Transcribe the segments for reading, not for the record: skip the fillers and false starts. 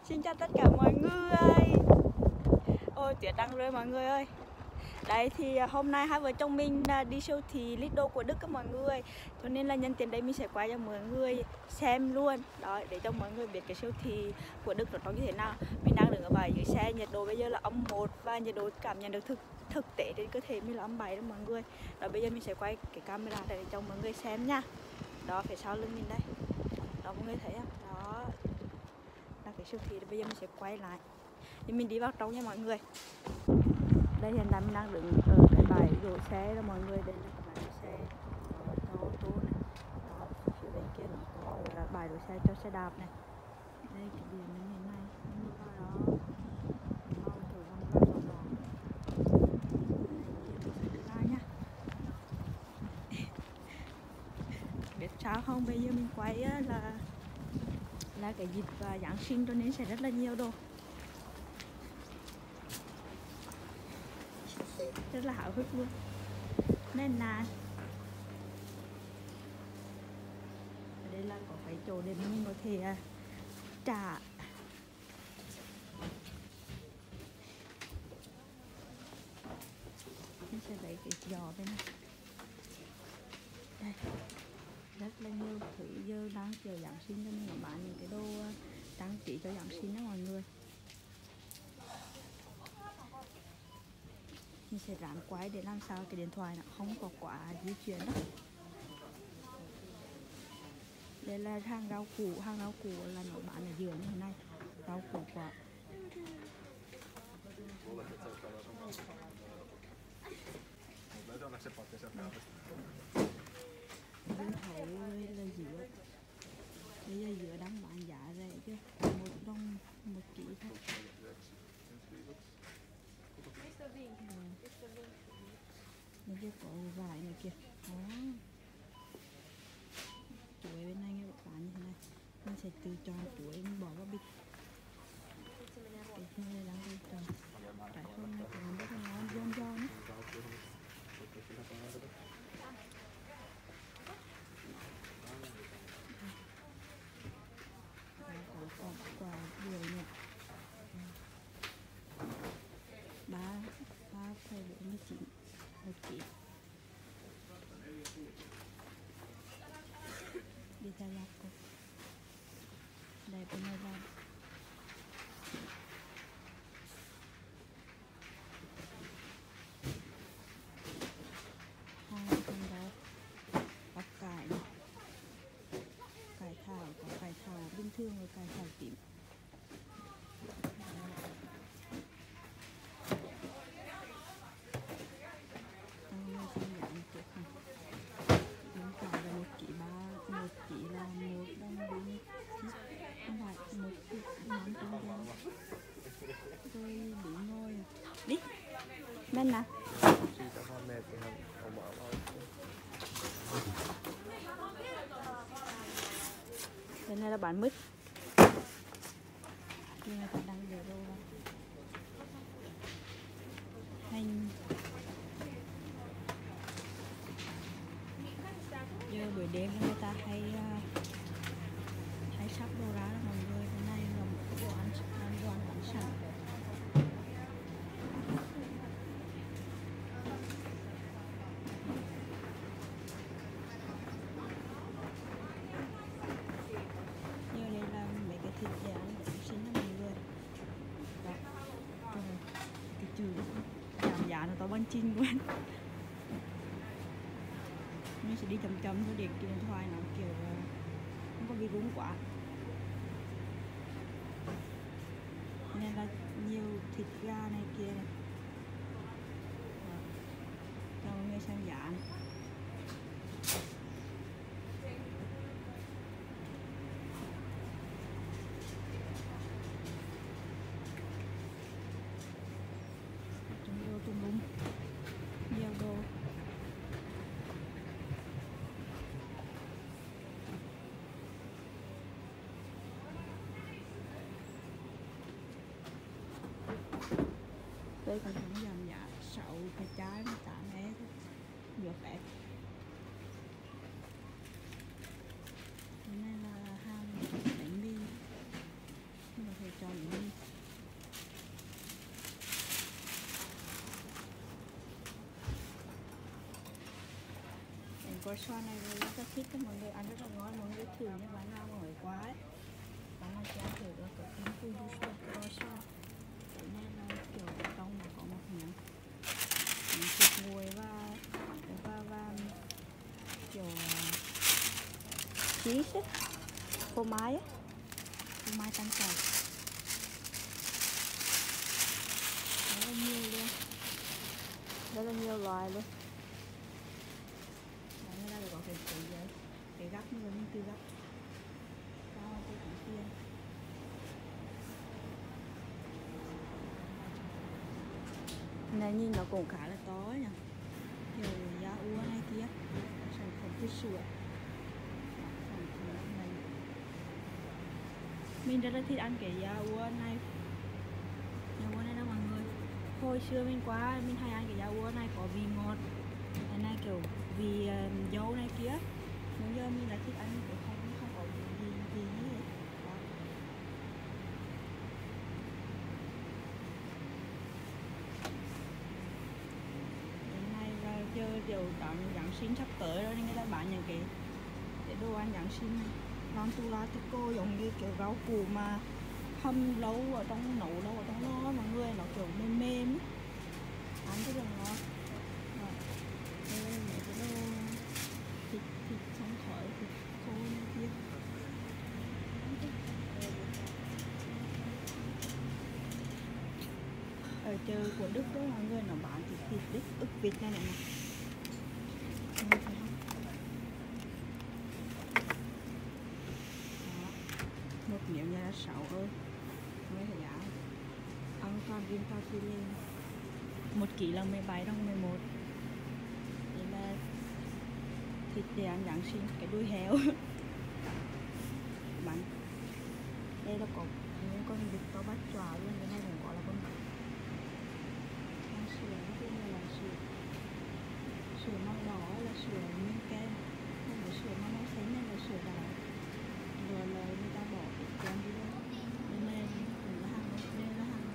Xin chào tất cả mọi người. Ôi tuyết đang rơi mọi người ơi. Đấy thì hôm nay hai vợ chồng mình đi siêu thị Lidl của Đức các mọi người. Cho nên là nhân tiện đây mình sẽ quay cho mọi người xem luôn. Đó, để cho mọi người biết cái siêu thị của Đức nó như thế nào. Mình đang đứng ở bãi dưới xe, nhiệt độ bây giờ là -1 và nhiệt độ cảm nhận được thực tế trên cơ thể mình là -7 đó mọi người. Đó, bây giờ mình sẽ quay cái camera để cho mọi người xem nha. Đó, phía sau lưng mình đây. Đó, mọi người thấy không? Đó là cái siêu thị, bây giờ mình sẽ quay lại thì mình đi vào trong nha mọi người. Đây hiện tại mình đang đứng ở cái bãi đổ xe đó mọi người. Đây là cái bãi đổ xe cho ô tô này. Đó, phía bên kia nó có là bãi đổ xe cho xe đạp này. Đây cái điểm như thế này, mình đi vào đó mau thử vòng vòng. Nha. Biết sao không, bây giờ mình quay là cái dịp Giáng sinh cho nên sẽ rất là nhiều đồ, rất là háo hức luôn. Nên là ở đây là có cái chỗ để mình có thể trả. Mình sẽ lấy cái giò bên này. Đây, rất là nhiều thứ giờ đang kiểu Giáng sinh cho mình bán những cái đồ trang trí cho Giáng sinh đó mọi người. Mình sẽ ráng quay để làm sao cái điện thoại nó không có quá di chuyển đó. Đây là hàng rau củ là nó bán ở giữa như thế này, rau củ quả. Mình thấy là dứa, bây giờ dứa đang bán giá rẻ chứ, 1 đồng 1 ký thôi. Bây giờ có vải này kìa. Chuối bên này nghe bán như thế này, mình sẽ tự chọn chuối mình bỏ vào bịch. Cái này đang tự chọn. Cái hôm nay cũng rất là ngon, giòn giòn ấy. Có quả bưởi này. 3,49 1 ký. Đi theo lọc cô. Đây bên này là con đó bắp cải này, cải thảo, có cải thảo bình thường và cải thảo tím. Đi bên nào bên này là bán mứt, nhưng người ta đang để đồ hành. Giờ buổi đêm người ta hay sắp đồ ra đó mọi người. Cái này là một đồ ăn bán sẵn. Như đây là mấy cái thịt để ăn để xin đó mọi người. Đó, cái chữ giảm giá nó to bánh chinh quên. Mình sẽ đi chậm chậm thôi để cái điện thoại nó kiểu không có bị rung quá. Nên là nhiều thịt gà này kia này. Cho mọi người xem giá này. Tùm lum nhiều đồ. Đây còn không giảm giá 6 cái trái 8 é thôi, được đẹp. Cái này là hàng bánh mì, mình có thể chọn croissant này rất là thích, mọi người ăn rất là ngon, mọi người thử những bạn nào mà mới quá ấy. Bạn nào chưa thử là có cái Fuji croissant. Cái này là kiểu trong nó có một miếng thịt nguội và kiểu cheese ấy, phô mai ấy, phô mai tan chảy rất là nhiều luôn, rất là nhiều loại luôn. Người ta có cái gắp như mình tự gắp sao tôi cũng tiền. Này nhìn nó cũng khá là to nhỉ, kiểu da ua này kia, sản phẩm từ sữa. Mình rất là thích ăn cái da ua này, đó mọi người. Hồi xưa mình qua mình hay ăn cái da ua này có vị ngọt, cái này kiểu vị dâu này kia. Bây giờ mình lại thích ăn cái không có vị như thế. Giờ kiểu đón Giáng sinh sắp tới rồi nên người ta bán những cái đồ ăn Giáng sinh này, non tu la tico giống như kiểu rau củ mà hâm lâu ở trong nấu lâu ở trong nó mọi người, nó kiểu mềm mềm ăn rất là ngon. Đây là mấy cái đồ thịt sống khói, thịt khô này kia. Ở chợ của Đức đó mọi người, nó bán thịt Đức, ức vịt này này. Một miếng này là 6 ơi, mới phải giá ăn toàn riêng tao phi lên 1 kg là 17 đồng 11. Đây là thịt để ăn Giáng sinh, cái đuôi heo bánh. Đây là có những con vịt to bắt chòa luôn, cái này cũng gọi là con sườn, cái này là sườn màu đỏ là sườn miếng kem, còn cái sườn màu xanh này là sườn đỏ. Rồi là người ta bỏ cái kem đi luôn. Bên này cũng là hàng, đây là hàng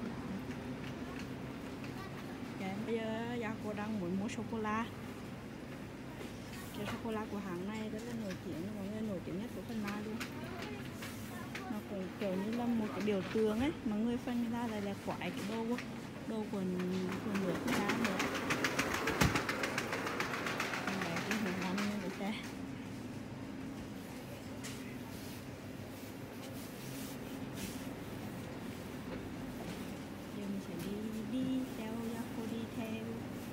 kem. Bây giờ gia cô đang muốn mua sô-cô-la. Cái sô-cô-la của hàng này rất là nổi tiếng, mọi người, nổi tiếng nhất của phần Na luôn. Nó cũng kiểu như là một cái biểu tượng ấy, mọi người phân ra là quải cái đồ của nước người ta nữa. Đấy, cái hình ăn như vậy xe. Giờ mình sẽ đi theo Jaco, đi theo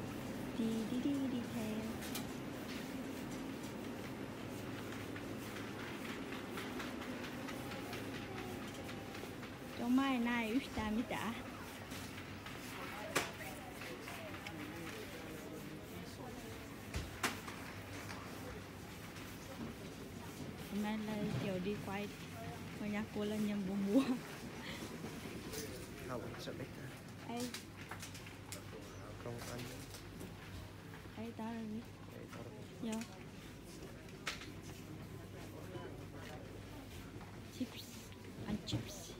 trong mai này ustamita. Hôm nay là kiểu đi quay và nhà cô là nhầm mua. Không sợ biết Ê, không ăn. ê tao là gì? Dạ. Chips, ăn chips.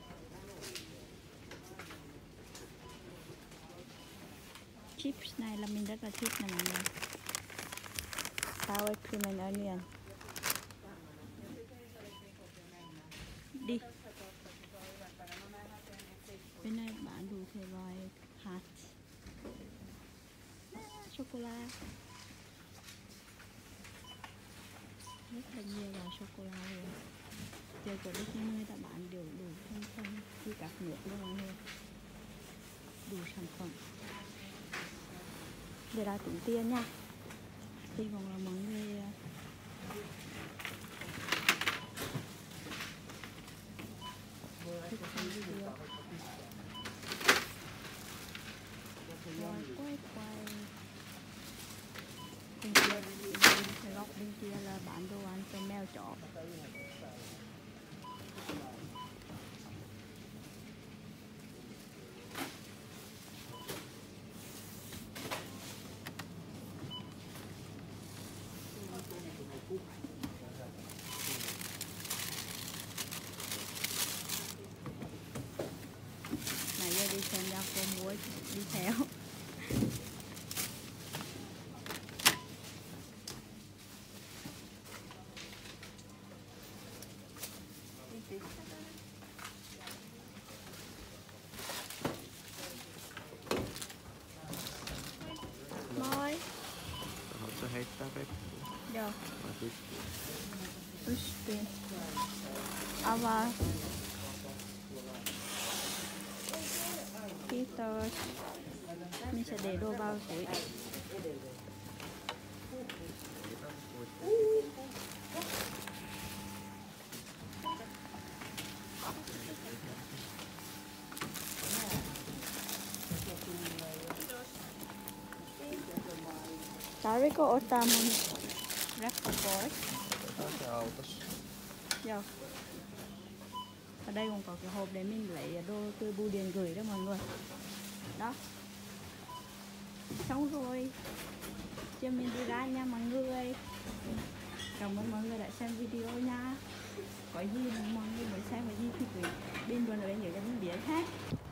Chips này là mình rất là thích này mọi người. Sour cream and onion. Đi. Bên này bán đủ thể loại hạt, sô-cô-la, rất là nhiều loại sô-cô-la luôn. Giờ của Đức người ta bán đều đủ phân như các nước luôn mọi người, đủ sản phẩm. Để ra tính tiền nha. Hy vọng là mọi người thích xem video. Quay bên kia, cái góc bên kia là bán đồ ăn cho mèo chó. Nãy giờ đi xem ra cô muối đi theo. vào Peter. Mình sẽ để đồ vào túi. Tarviko ottaa mun rekka pois? Tässä autossa. Joo. Ở đây còn có cái hộp để mình lấy đồ từ bưu điện gửi đó mọi người. Đó. Xong rồi. Giờ mình đi ra nha mọi người. Cảm ơn mọi người đã xem video nha. Có gì mọi người muốn xem cái gì thì cứ bình luận ở bên dưới cho mình biết ha.